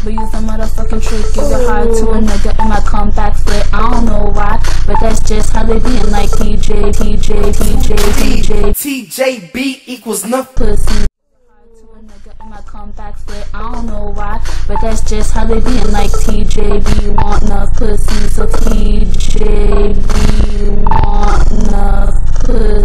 but use a motherfucking trick. Give it hard to a nigga and my comeback flip. I don't know why, but that's just how they being like TJ. TJB equals nothing. Pussy. My comeback flip, I don't know why, but that's just how they being like TJB want enough pussy, so TJB want enough pussy.